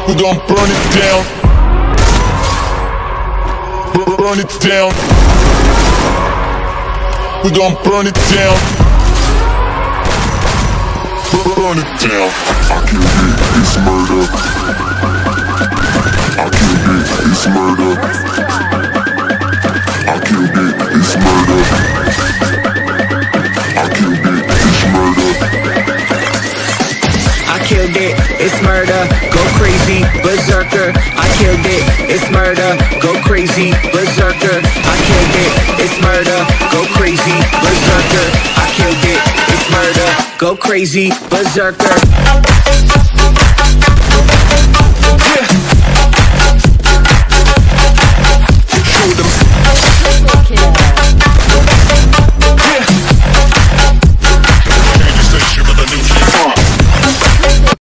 We gon' burn it down. Burn it down. We gon' burn it down. Burn it down. I killed it, it's murder. I killed it, it's murder. I killed it, it's murder. I killed it, it's murder. I killed it, it's murder, go crazy, berserker. I killed it, it's murder, go crazy, berserker. I killed it, it's murder, go crazy, berserker. I killed it, it's murder, go crazy, berserker. Yeah. Show them